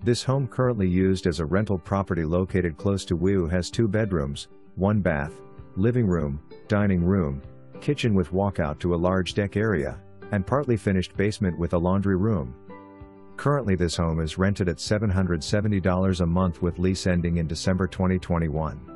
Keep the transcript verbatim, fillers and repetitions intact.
This home, currently used as a rental property located close to W U, has two bedrooms, one bath, living room, dining room, kitchen with walkout to a large deck area, and partly finished basement with a laundry room. Currently this home is rented at seven hundred seventy dollars a month with lease ending in December twenty twenty-one.